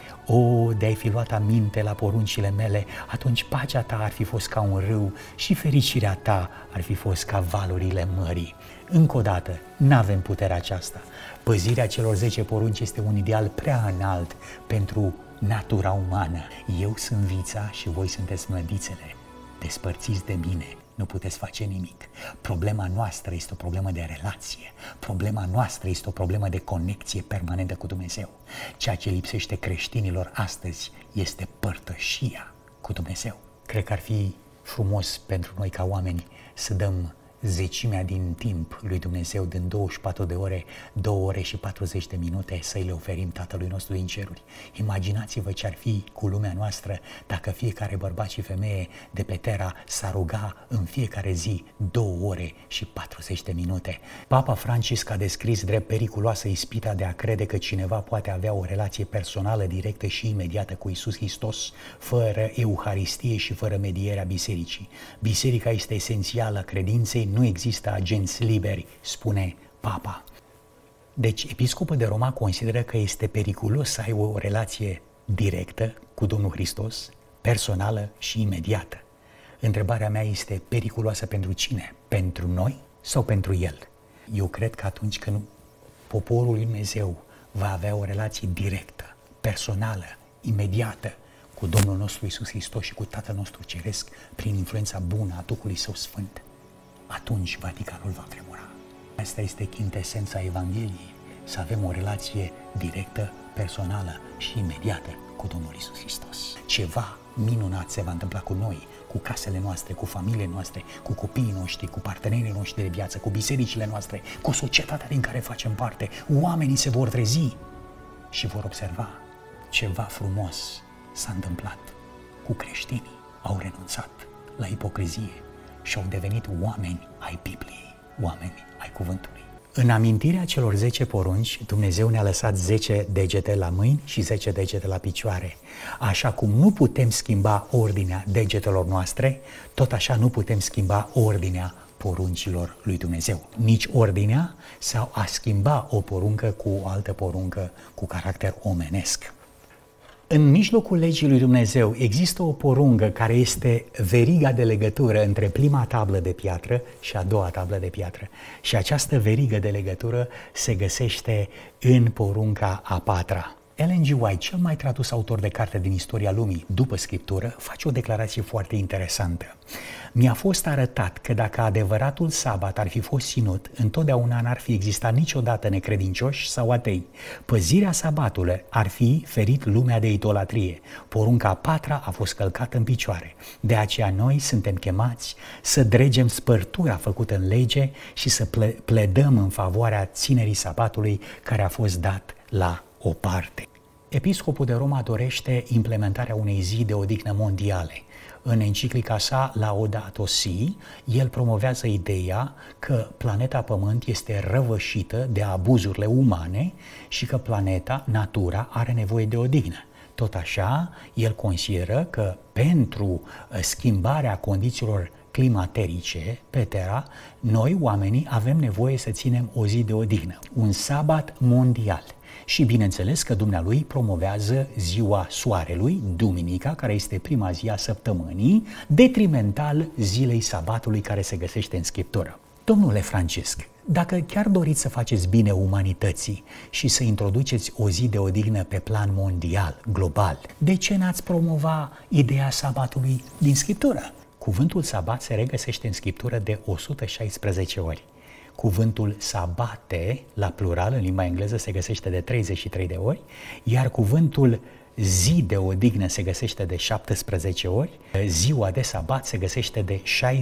O, de-ai fi luat aminte la poruncile mele, atunci pacea ta ar fi fost ca un râu și fericirea ta ar fi fost ca valurile mării. Încă o dată, n-avem puterea aceasta. Păzirea celor 10 porunci este un ideal prea înalt pentru natura umană. Eu sunt vița și voi sunteți mlădițele. Despărțiți de mine, nu puteți face nimic. Problema noastră este o problemă de relație. Problema noastră este o problemă de conexie permanentă cu Dumnezeu. Ceea ce lipsește creștinilor astăzi este părtășia cu Dumnezeu. Cred că ar fi frumos pentru noi ca oameni să dăm zecimea din timp lui Dumnezeu din 24 de ore, 2 ore și 40 de minute să-i le oferim Tatălui nostru din ceruri. Imaginați-vă ce ar fi cu lumea noastră dacă fiecare bărbat și femeie de pe Terra s-ar ruga în fiecare zi 2 ore și 40 de minute. Papa Francisc a descris drept periculoasă ispita de a crede că cineva poate avea o relație personală directă și imediată cu Iisus Hristos fără Euharistie și fără medierea bisericii. Biserica este esențială credinței, nu există agenți liberi, spune Papa. Deci, episcopul de Roma consideră că este periculos să ai o relație directă cu Domnul Hristos, personală și imediată. Întrebarea mea este: periculoasă pentru cine? Pentru noi sau pentru El? Eu cred că atunci când poporul lui Dumnezeu va avea o relație directă, personală, imediată cu Domnul nostru Iisus Hristos și cu Tatăl nostru Ceresc, prin influența bună a Duhului Său Sfânt, atunci Vaticanul va tremura. Asta este chintesența Evangheliei, să avem o relație directă, personală și imediată cu Domnul Iisus Hristos. Ceva minunat se va întâmpla cu noi, cu casele noastre, cu familiile noastre, cu copiii noștri, cu partenerii noștri de viață, cu bisericile noastre, cu societatea din care facem parte. Oamenii se vor trezi și vor observa ceva frumos s-a întâmplat cu creștinii. Au renunțat la ipocrizie și au devenit oameni ai Bibliei, oameni ai cuvântului. În amintirea celor 10 porunci, Dumnezeu ne-a lăsat 10 degete la mâini și 10 degete la picioare. Așa cum nu putem schimba ordinea degetelor noastre, tot așa nu putem schimba ordinea poruncilor lui Dumnezeu. Nici ordinea sau a schimba o poruncă cu o altă poruncă cu caracter omenesc. În mijlocul legii lui Dumnezeu există o poruncă care este veriga de legătură între prima tablă de piatră și a doua tablă de piatră. Și această verigă de legătură se găsește în porunca a patra. Ellen G. White, cel mai tradus autor de carte din istoria lumii după Scriptură, face o declarație foarte interesantă. Mi-a fost arătat că dacă adevăratul sabat ar fi fost ținut, întotdeauna n-ar fi existat niciodată necredincioși sau atei. Păzirea sabatului ar fi ferit lumea de idolatrie. Porunca a patra a fost călcată în picioare. De aceea noi suntem chemați să dregem spărtura făcută în lege și să pledăm în favoarea ținerii sabatului care a fost dat la o parte. Episcopul de Roma dorește implementarea unei zi de odihnă mondiale. În enciclica sa Laudato Si, el promovează ideea că planeta Pământ este răvășită de abuzurile umane și că planeta, natura, are nevoie de odihnă. Tot așa, el consideră că pentru schimbarea condițiilor climaterice pe Terra, noi, oamenii, avem nevoie să ținem o zi de odihnă, un sabat mondial. Și bineînțeles că dumnealui promovează ziua soarelui, duminica, care este prima zi a săptămânii, detrimental zilei sabatului care se găsește în Scriptură. Domnule Francisc, dacă chiar doriți să faceți bine umanității și să introduceți o zi de odihnă pe plan mondial, global, de ce n-ați promova ideea sabatului din Scriptură? Cuvântul sabat se regăsește în Scriptură de 116 ori. Cuvântul sabate, la plural, în limba engleză, se găsește de 33 de ori, iar cuvântul zi de odihnă se găsește de 17 ori, ziua de sabat se găsește de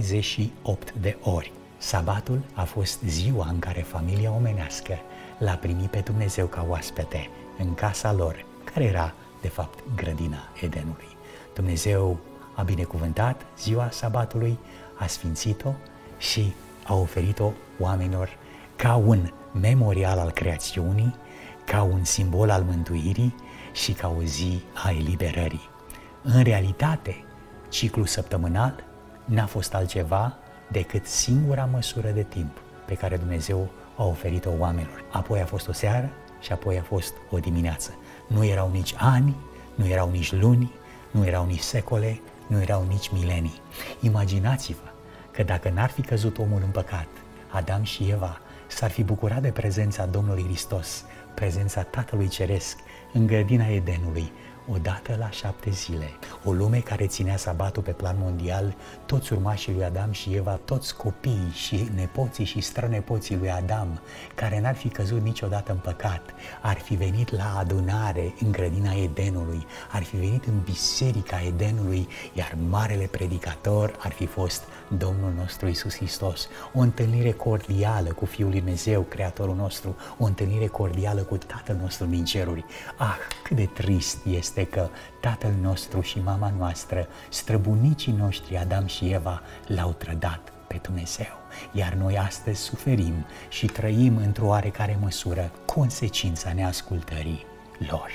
68 de ori. Sabatul a fost ziua în care familia omenească l-a primit pe Dumnezeu ca oaspete în casa lor, care era, de fapt, grădina Edenului. Dumnezeu a binecuvântat ziua sabatului, a sfințit-o și a oferit-o oamenilor ca un memorial al creațiunii, ca un simbol al mântuirii și ca o zi a eliberării. În realitate, ciclul săptămânal n-a fost altceva decât singura măsură de timp pe care Dumnezeu a oferit-o oamenilor. Apoi a fost o seară și apoi a fost o dimineață. Nu erau nici ani, nu erau nici luni, nu erau nici secole, nu erau nici milenii. Imaginați-vă că dacă n-ar fi căzut omul în păcat, Adam și Eva s-ar fi bucurat de prezența Domnului Hristos, prezența Tatălui Ceresc în grădina Edenului, odată la 7 zile. O lume care ținea sabatul pe plan mondial, toți urmașii lui Adam și Eva, toți copiii și nepoții și strănepoții lui Adam, care n-ar fi căzut niciodată în păcat, ar fi venit la adunare în grădina Edenului, ar fi venit în biserica Edenului, iar marele predicator ar fi fost Domnul nostru Iisus Hristos. O întâlnire cordială cu Fiul lui Dumnezeu, Creatorul nostru, o întâlnire cordială cu Tatăl nostru din ceruri. Ah, cât de trist este că tatăl nostru și mama noastră, străbunicii noștri Adam și Eva, l-au trădat pe Dumnezeu, iar noi astăzi suferim și trăim într-o oarecare măsură consecința neascultării lor.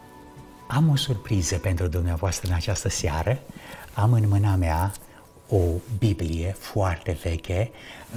Am o surpriză pentru dumneavoastră în această seară. Am în mâna mea o Biblie foarte veche,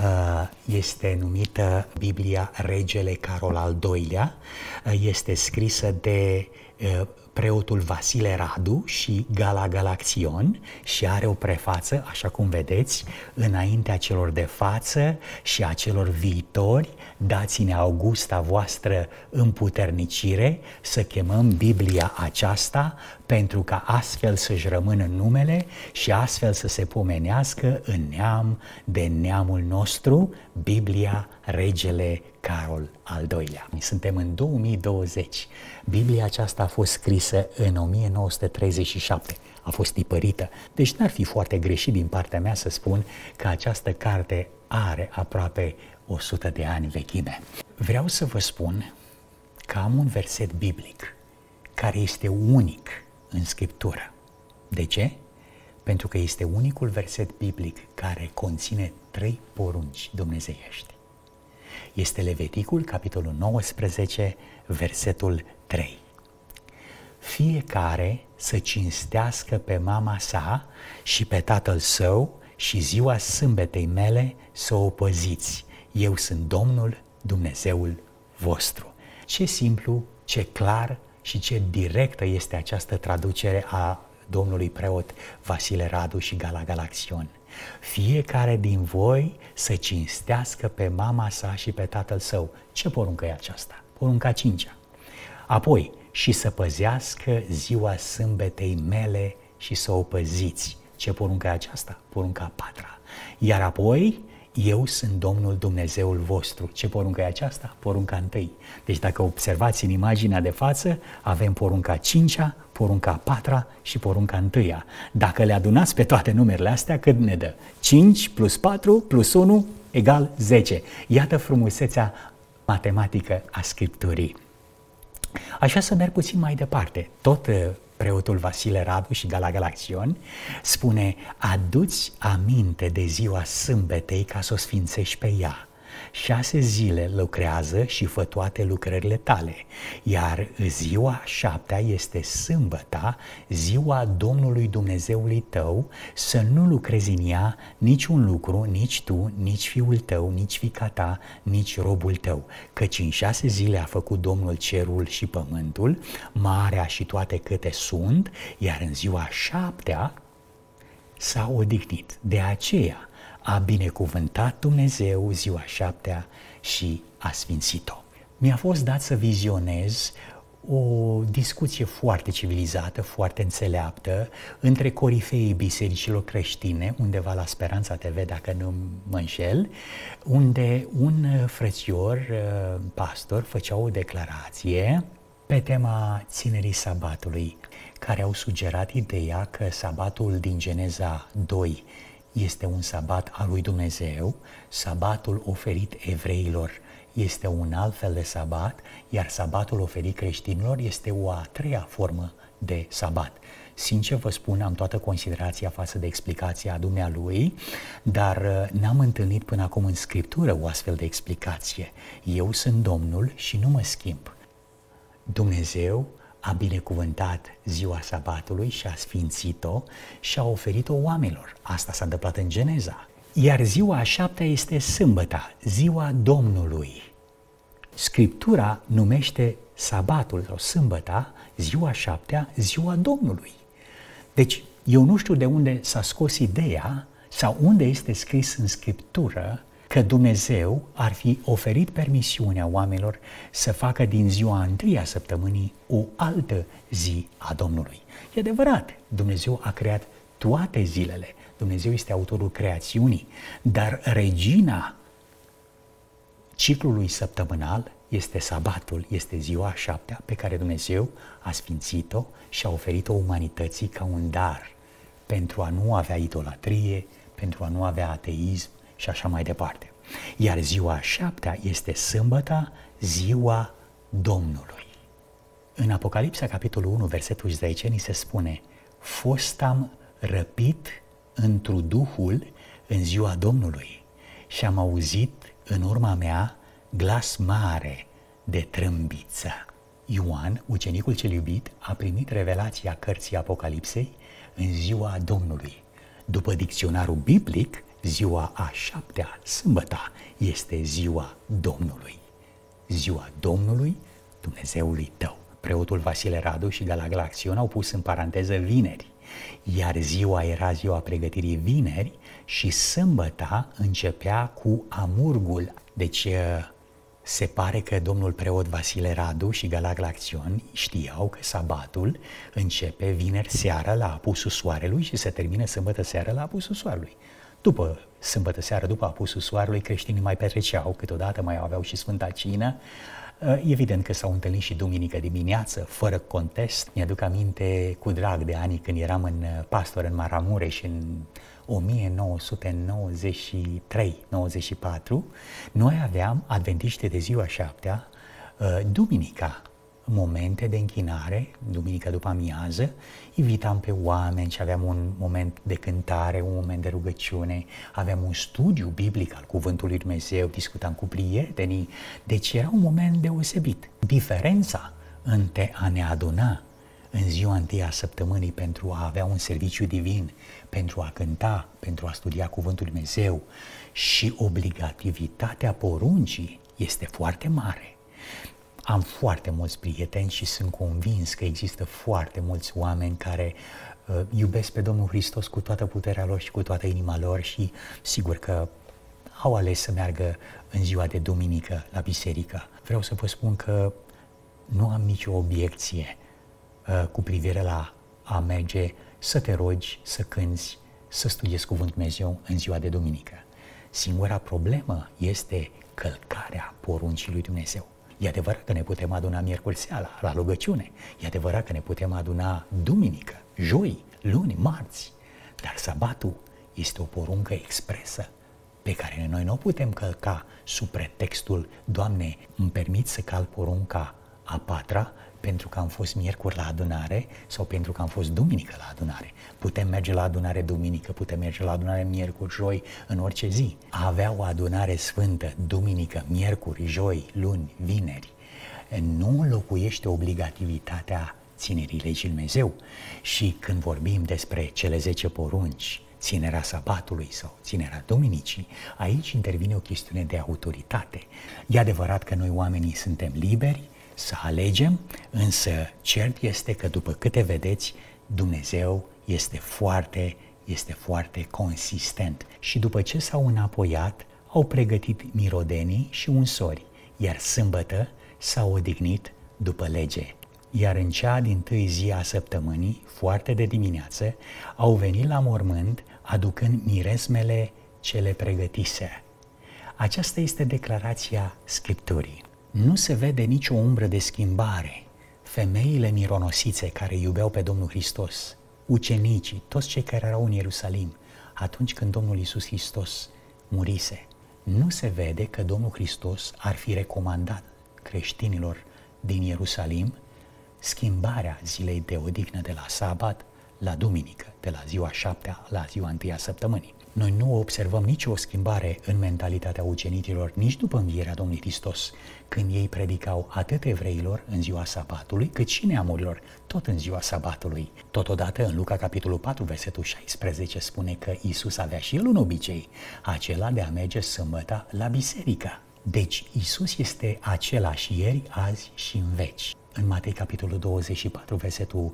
este numită Biblia Regele Carol al II-lea, este scrisă de preotul Vasile Radu și Gala Galaction și are o prefață, așa cum vedeți, înaintea celor de față și a celor viitori, dați-ne augusta voastră împuternicire să chemăm Biblia aceasta pentru ca astfel să-și rămână numele și astfel să se pomenească în neam de neamul nostru, Biblia Regele Carol al II-lea. Suntem în 2020. Biblia aceasta a fost scrisă în 1937. A fost tipărită. Deci n-ar fi foarte greșit din partea mea să spun că această carte are aproape 100 de ani vechime. Vreau să vă spun că am un verset biblic care este unic în Scriptură. De ce? Pentru că este unicul verset biblic care conține 3 porunci dumnezeiești. Este Leviticul, capitolul 19, versetul 3. Fiecare să cinstească pe mama sa și pe tatăl său și ziua sâmbetei mele să o păziți. Eu sunt Domnul, Dumnezeul vostru. Ce simplu, ce clar și ce directă este această traducere a domnului preot Vasile Radu și Gala Galaction. Fiecare din voi să cinstească pe mama sa și pe tatăl său. Ce poruncă e aceasta? Porunca 5-a. Apoi, și să păzească ziua sâmbetei mele și să o păziți. Ce poruncă e aceasta? Porunca 4-a. Iar apoi, eu sunt Domnul Dumnezeul vostru. Ce poruncă e aceasta? Porunca 1. Deci dacă observați în imaginea de față, avem porunca 5-a, porunca 4-a și porunca 1-a. Dacă le adunați pe toate numerele astea, cât ne dă? 5 plus 4 plus 1 egal 10. Iată frumusețea matematică a Scripturii. Așa să merg puțin mai departe. Tot preotul Vasile Radu și Gala Galaction spune: adu-ți aminte de ziua sâmbetei ca să o sfințești pe ea. 6 zile lucrează și fă toate lucrările tale, iar ziua 7-a este sâmbăta, ziua Domnului Dumnezeului tău, să nu lucrezi în ea niciun lucru, nici tu, nici fiul tău, nici fiica ta, nici robul tău, căci în 6 zile a făcut Domnul cerul și pământul, marea și toate câte sunt, iar în ziua 7-a s-a odihnit. De aceea a binecuvântat Dumnezeu ziua 7-a și a sfințit-o. Mi-a fost dat să vizionez o discuție foarte civilizată, foarte înțeleaptă, între corifeii bisericilor creștine, undeva la Speranța TV, dacă nu mă înșel, unde un frățior, pastor, făcea o declarație pe tema ținerii sabatului, care au sugerat ideea că sabatul din Geneza 2 este un sabat al lui Dumnezeu, sabatul oferit evreilor este un alt fel de sabat, iar sabatul oferit creștinilor este o a treia formă de sabat. Sincer vă spun, am toată considerația față de explicația dumnealui, dar n-am întâlnit până acum în Scriptură o astfel de explicație. Eu sunt Domnul și nu mă schimb. Dumnezeu a binecuvântat ziua sabatului și a sfințit-o și a oferit-o oamenilor. Asta s-a întâmplat în Geneza. Iar ziua a 7-a este sâmbăta, ziua Domnului. Scriptura numește sabatul sau sâmbăta, ziua 7-a, ziua Domnului. Deci, eu nu știu de unde s-a scos ideea sau unde este scris în Scriptură că Dumnezeu ar fi oferit permisiunea oamenilor să facă din ziua întâia săptămânii o altă zi a Domnului. E adevărat, Dumnezeu a creat toate zilele, Dumnezeu este autorul creațiunii, dar regina ciclului săptămânal este sabatul, este ziua 7-a pe care Dumnezeu a sfințit-o și a oferit-o umanității ca un dar pentru a nu avea idolatrie, pentru a nu avea ateism și așa mai departe. Iar ziua 7-a este sâmbăta, ziua Domnului. În Apocalipsa, capitolul 1, versetul 10, ni se spune: fostam răpit întru Duhul în ziua Domnului și am auzit în urma mea glas mare de trâmbiță. Ioan, ucenicul cel iubit, a primit revelația cărții Apocalipsei în ziua Domnului. După dicționarul biblic, ziua a 7-a, sâmbăta, este ziua Domnului. Ziua Domnului, Dumnezeului tău. preotul Vasile Radu și Galaga Acțion au pus în paranteză vineri, iar ziua era ziua pregătirii vineri și sâmbăta începea cu amurgul. Deci se pare că domnul preot Vasile Radu și Galaga Acțion știau că sabatul începe vineri seara la apusul soarelui și se termină sâmbătă seara la apusul soarelui. După sâmbătă seară, după apusul soarelui, creștinii mai petreceau, câteodată mai aveau și Sfânta Cină. Evident că s-au întâlnit și duminică dimineață, fără contest. Mi-aduc aminte cu drag de anii când eram pastor în Maramureș în 1993-94, noi aveam adventiște de ziua șaptea, duminica, momente de închinare, duminică după amiază, invitam pe oameni și aveam un moment de cântare, un moment de rugăciune, aveam un studiu biblic al Cuvântului Lui Dumnezeu, discutam cu prietenii, deci era un moment deosebit. Diferența între a ne aduna în ziua întâi a săptămânii pentru a avea un serviciu divin, pentru a cânta, pentru a studia Cuvântul Lui Dumnezeu și obligativitatea poruncii este foarte mare. Am foarte mulți prieteni și sunt convins că există foarte mulți oameni care iubesc pe Domnul Hristos cu toată puterea lor și cu toată inima lor și sigur că au ales să meargă în ziua de duminică la biserică. Vreau să vă spun că nu am nicio obiecție cu privire la a merge să te rogi, să cânți, să studiezi Cuvântul Dumnezeu în ziua de duminică. Singura problemă este călcarea poruncii lui Dumnezeu. E adevărat că ne putem aduna miercuri seara la rugăciune, e adevărat că ne putem aduna duminică, joi, luni, marți, dar sabatul este o poruncă expresă pe care noi nu o putem călca sub pretextul, Doamne, îmi permit să calc porunca a patra pentru că am fost miercuri la adunare sau pentru că am fost duminică la adunare. Putem merge la adunare duminică, putem merge la adunare miercuri, joi, în orice zi. A avea o adunare sfântă duminică, miercuri, joi, luni, vineri nu înlocuiește obligativitatea ținerii legii Lui Dumnezeu. Și când vorbim despre cele 10 porunci, ținerea sabatului sau ținerea duminicii, aici intervine o chestiune de autoritate. E adevărat că noi oamenii suntem liberi să alegem, însă cert este că după câte vedeți, Dumnezeu este foarte consistent. Și după ce s-au înapoiat, au pregătit mirodenii și unsori, iar sâmbătă s-au odihnit după lege. Iar în cea dintâi zi a săptămânii, foarte de dimineață, au venit la mormânt aducând miresmele ce le pregătise. Aceasta este declarația Scripturii. Nu se vede nicio umbră de schimbare. Femeile mironosițe care iubeau pe Domnul Hristos, ucenicii, toți cei care erau în Ierusalim, atunci când Domnul Iisus Hristos murise, nu se vede că Domnul Hristos ar fi recomandat creștinilor din Ierusalim schimbarea zilei de odihnă de la sabat la duminică, de la ziua 7 la ziua 1 a săptămânii. Noi nu observăm nicio schimbare în mentalitatea ucenicilor nici după învierea Domnului Hristos, când ei predicau atât evreilor în ziua sabatului, cât și neamurilor, tot în ziua sabatului. Totodată, în Luca, capitolul 4, versetul 16, spune că Iisus avea și el un obicei, acela de a merge sâmbătă la biserică. Deci, Iisus este același ieri, azi și în veci. În Matei, capitolul 24, versetul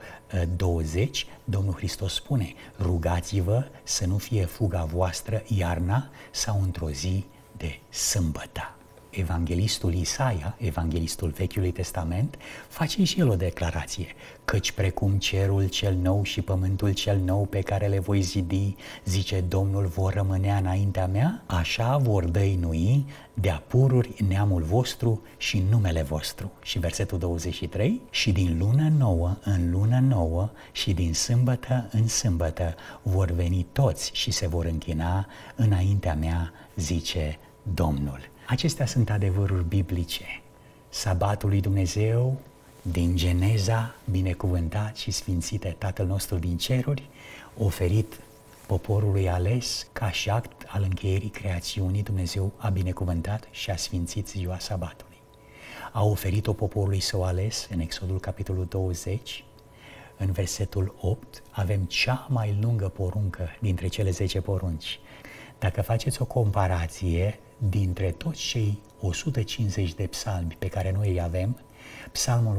20, Domnul Hristos spune: rugați-vă să nu fie fuga voastră iarna sau într-o zi de sâmbătă. Evanghelistul Isaia, evanghelistul Vechiului Testament, face și el o declarație: căci precum cerul cel nou și pământul cel nou pe care le voi zidi, zice Domnul, vor rămânea înaintea mea, așa vor dăinui de-a pururi neamul vostru și numele vostru. Și versetul 23, și din lună nouă în lună nouă și din sâmbătă în sâmbătă vor veni toți și se vor închina înaintea mea, zice Domnul. Acestea sunt adevăruri biblice. Sabatul lui Dumnezeu, din Geneza, binecuvântat și sfințit Tatăl nostru din ceruri, oferit poporului ales ca și act al încheierii creațiunii, Dumnezeu a binecuvântat și a sfințit ziua sabatului. A oferit-o poporului său ales în Exodul capitolul 20, în versetul 8, avem cea mai lungă poruncă dintre cele 10 porunci. Dacă faceți o comparație dintre toți cei 150 de psalmi pe care noi îi avem, Psalmul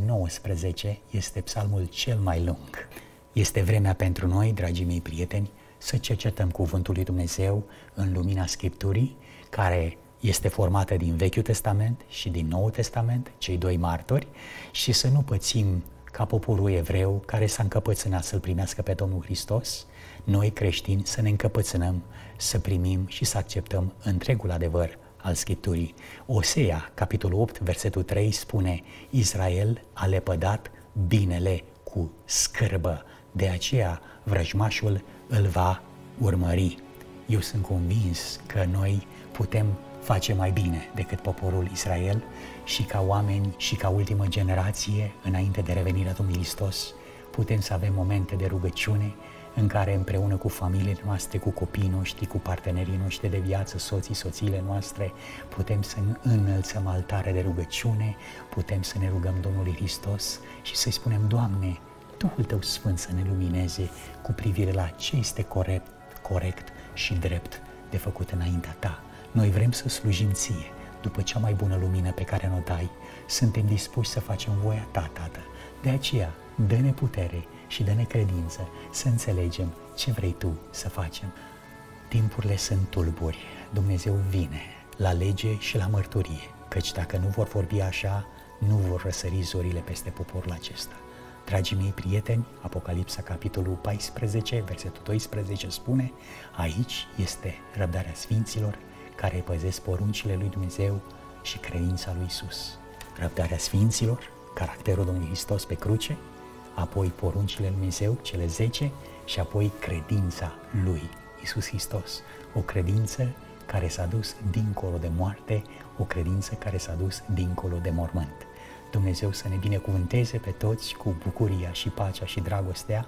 119 este psalmul cel mai lung. Este vremea pentru noi, dragii mei prieteni, să cercetăm cuvântul lui Dumnezeu în lumina Scripturii, care este formată din Vechiul Testament și din Noul Testament, cei doi martori, și să nu pățim ca poporul evreu care s-a încăpățânat să-L primească pe Domnul Hristos, noi creștini să ne încăpățânăm, să primim și să acceptăm întregul adevăr al Scripturii. Osea, capitolul 8, versetul 3 spune: Israel a lepădat binele cu scârbă, de aceea vrăjmașul îl va urmări. Eu sunt convins că noi putem face mai bine decât poporul Israel și ca oameni și ca ultimă generație, înainte de revenirea Domnului Hristos, putem să avem momente de rugăciune în care împreună cu familiile noastre, cu copiii noștri, cu partenerii noștri de viață, soții, soțiile noastre, putem să înălțăm altare de rugăciune, putem să ne rugăm Domnului Hristos și să-i spunem: Doamne, Duhul Tău Sfânt să ne lumineze cu privire la ce este corect și drept de făcut înaintea Ta. Noi vrem să slujim Ție, după cea mai bună lumină pe care ne-o dai. Suntem dispuși să facem voia Ta, Tată. De aceea, dă-ne putere și dă-ne credință să înțelegem ce vrei Tu să facem. Timpurile sunt tulburi. Dumnezeu vine la lege și la mărturie, căci dacă nu vor vorbi așa, nu vor răsări zorile peste poporul acesta. Dragii mei prieteni, Apocalipsa, capitolul 14, versetul 12 spune: aici este răbdarea sfinților care păzesc poruncile lui Dumnezeu și credința lui Isus. Răbdarea sfinților, caracterul Domnului Hristos pe cruce, apoi poruncile lui Dumnezeu, cele 10, și apoi credința lui Isus Hristos. O credință care s-a dus dincolo de moarte, o credință care s-a dus dincolo de mormânt. Dumnezeu să ne binecuvânteze pe toți cu bucuria și pacea și dragostea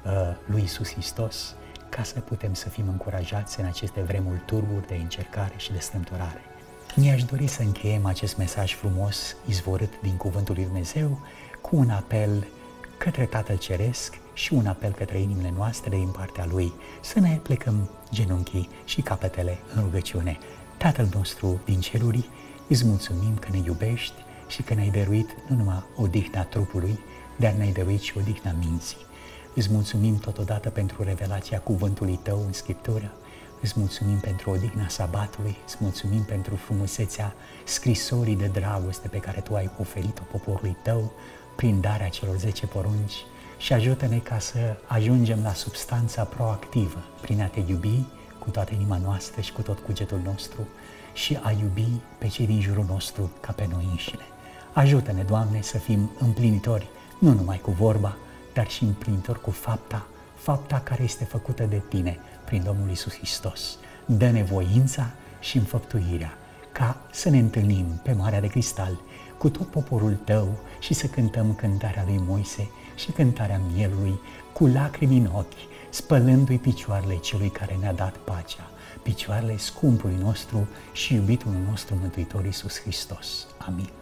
lui Isus Hristos, ca să putem să fim încurajați în aceste vremuri turburi de încercare și de strâmtorare. Mi-aș dori să încheiem acest mesaj frumos, izvorât din Cuvântul lui Dumnezeu, cu un apel către Tatăl Ceresc și un apel către inimile noastre din partea Lui, să ne plecăm genunchii și capetele în rugăciune. Tatăl nostru din ceruri, îți mulțumim că ne iubești și că ne-ai dăruit nu numai odihna trupului, dar ne-ai dăruit și odihna minții. Îți mulțumim totodată pentru revelația cuvântului Tău în Scriptură, îți mulțumim pentru odihna sabatului, îți mulțumim pentru frumusețea scrisorii de dragoste pe care Tu ai oferit-o poporului Tău prin darea celor 10 porunci, și ajută-ne ca să ajungem la substanța proactivă prin a Te iubi cu toată inima noastră și cu tot cugetul nostru și a iubi pe cei din jurul nostru ca pe noi înșine. Ajută-ne, Doamne, să fim împlinitori nu numai cu vorba, dar și împlinitori cu fapta care este făcută de Tine prin Domnul Iisus Hristos. Dă-ne voința și înfăptuirea ca să ne întâlnim pe Marea de Cristal cu tot poporul Tău și să cântăm cântarea lui Moise și cântarea mielului cu lacrimi în ochi, spălându-i picioarele celui care ne-a dat pacea, picioarele scumpului nostru și iubitului nostru Mântuitor Iisus Hristos. Amin.